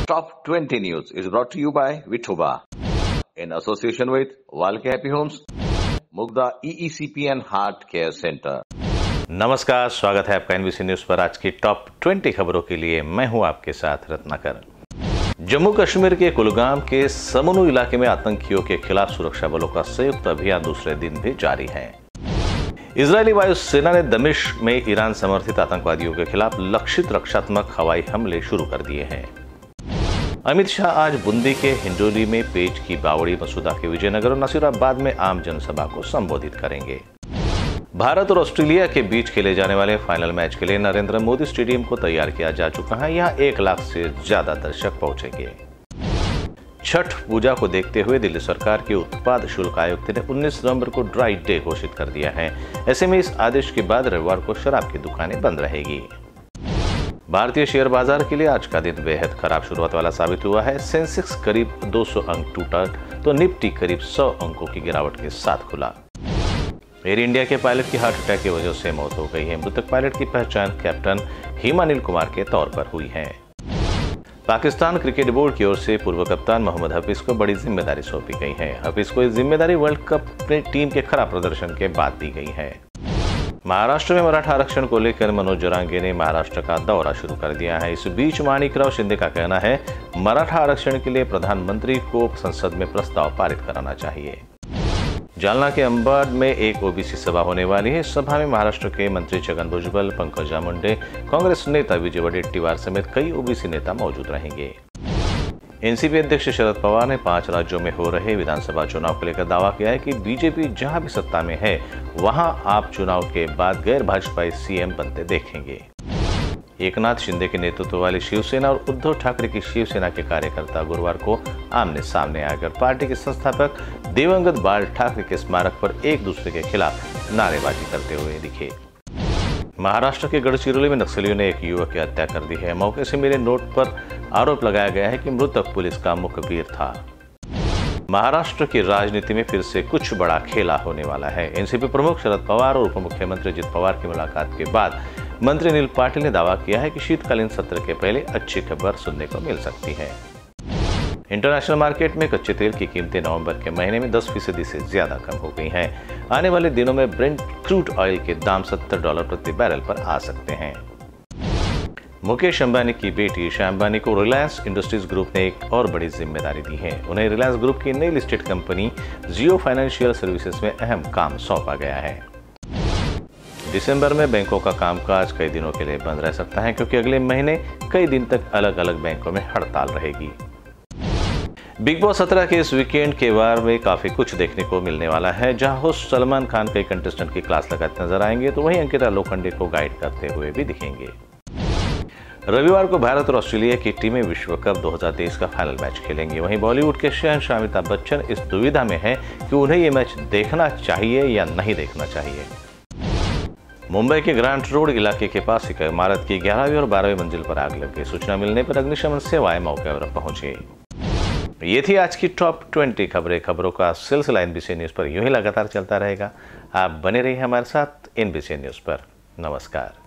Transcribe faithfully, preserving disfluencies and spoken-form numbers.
Top twenty News is brought to you by Vithoba in association with Walke Happy Homes, Mugda E E C P and Heart Care Center. नमस्कार, स्वागत है आपका NBC news पर। आज की top twenty खबरों के लिए मैं हूं आपके साथ रत्नाकर। जम्मू कश्मीर के कुलगाम के समनू इलाके में आतंकियों के खिलाफ सुरक्षा बलों का संयुक्त अभियान दूसरे दिन भी जारी है। इजरायली वायुसेना ने दमिश्क में ईरान समर्थित आतंकवादियों के खिलाफ लक्षित रक्षात्मक हवाई हमले शुरू कर दिए हैं। अमित शाह आज बूंदी के हिंडोली में पेज की बावड़ी, मसूदा के विजयनगर और नसीराबाद में आम जनसभा को संबोधित करेंगे। भारत और ऑस्ट्रेलिया के बीच खेले जाने वाले फाइनल मैच के लिए नरेंद्र मोदी स्टेडियम को तैयार किया जा चुका है। यहाँ एक लाख से ज्यादा दर्शक पहुंचेंगे। छठ पूजा को देखते हुए दिल्ली सरकार के उत्पाद शुल्क आयुक्त ने उन्नीस नवंबर को ड्राई डे घोषित कर दिया है। ऐसे में इस आदेश के बाद रविवार को शराब की दुकानें बंद रहेगी। भारतीय शेयर बाजार के लिए आज का दिन बेहद खराब शुरुआत वाला साबित हुआ है। सेंसेक्स करीब दो सौ अंक टूटा तो निफ्टी करीब सौ अंकों की गिरावट के साथ खुला। एयर इंडिया के पायलट की हार्ट अटैक की वजह से मौत हो गई है। मृतक पायलट की पहचान कैप्टन हिमानिल कुमार के तौर पर हुई है। पाकिस्तान क्रिकेट बोर्ड की ओर से पूर्व कप्तान मोहम्मद हफीज को बड़ी जिम्मेदारी सौंपी गई है। हफीज को इस जिम्मेदारी वर्ल्ड कप में टीम के खराब प्रदर्शन के बाद दी गई है। महाराष्ट्र में मराठा आरक्षण को लेकर मनोज जरांगे ने महाराष्ट्र का दौरा शुरू कर दिया है। इस बीच माणिकराव शिंदे का कहना है, मराठा आरक्षण के लिए प्रधानमंत्री को संसद में प्रस्ताव पारित कराना चाहिए। जालना के अंबाड में एक ओबीसी सभा होने वाली है। इस सभा में महाराष्ट्र के मंत्री छगन भुजबल, पंकजा मुंडे, कांग्रेस नेता विजय वडेट्टीवार समेत कई ओबीसी नेता मौजूद रहेंगे। एनसीपी अध्यक्ष शरद पवार ने पांच राज्यों में हो रहे विधानसभा चुनाव को लेकर दावा किया है कि बीजेपी जहां भी सत्ता में है वहां आप चुनाव के बाद गैर भाजपाई सीएम बनते देखेंगे। एकनाथ शिंदे के नेतृत्व वाली शिवसेना और उद्धव ठाकरे की शिवसेना के कार्यकर्ता गुरुवार को आमने सामने आकर पार्टी के संस्थापक दिवंगत बाल ठाकरे के स्मारक पर एक दूसरे के खिलाफ नारेबाजी करते हुए दिखे। महाराष्ट्र के गढ़चिरौली में नक्सलियों ने एक युवक की हत्या कर दी है। मौके से मिले नोट पर आरोप लगाया गया है कि मृतक पुलिस का मुखबिर था। महाराष्ट्र की राजनीति में फिर से कुछ बड़ा खेला होने वाला है। एनसीपी प्रमुख शरद पवार और उप मुख्यमंत्री अजित पवार की मुलाकात के बाद मंत्री अनिल पाटिल ने दावा किया है कि शीतकालीन सत्र के पहले अच्छी खबर सुनने को मिल सकती है। इंटरनेशनल मार्केट में कच्चे तेल की कीमतें नवंबर के महीने में दस फीसदी से ज्यादा कम हो गई हैं। आने वाले दिनों में ब्रेंट क्रूड ऑयल के दाम सत्तर डॉलर प्रति बैरल पर आ सकते हैं। मुकेश अंबानी की बेटी ईशा अंबानी को रिलायंस इंडस्ट्रीज ग्रुप ने एक और बड़ी जिम्मेदारी दी है। उन्हें रिलायंस ग्रुप की नई listed company Jio financial services में अहम काम सौंपा गया है। दिसंबर में बैंकों का कामकाज कई दिनों के लिए बंद रह सकता है, क्योंकि अगले महीने कई दिन तक अलग अलग बैंकों में हड़ताल रहेगी। बिग बॉस सत्रह के इस वीकेंड के वार में काफी कुछ देखने को मिलने वाला है। जहां होस्ट सलमान खान कई कंटेस्टेंट की क्लास लगाते नजर आएंगे, तो वहीं अंकिता लोखंडे को गाइड करते हुए भी दिखेंगे। रविवार को भारत और ऑस्ट्रेलिया की टीमें विश्व कप दो हज़ार तेईस का फाइनल मैच खेलेंगे। वहीं बॉलीवुड के शहंशाह अमिताभ बच्चन इस दुविधा में हैं कि उन्हें ये मैच देखना चाहिए या नहीं देखना चाहिए। मुंबई के ग्रांट रोड इलाके के पास एक इमारत की ग्यारहवीं और बारहवीं मंजिल पर आग लग गई। सूचना मिलने पर अग्निशमन सेवाएं मौके पर पहुंची। ये थी आज की टॉप ट्वेंटी खबरें। खबरों का सिलसिला एनबीसी न्यूज पर यूं ही लगातार चलता रहेगा। आप बने रहिए हमारे साथ एनबीसी न्यूज पर। नमस्कार।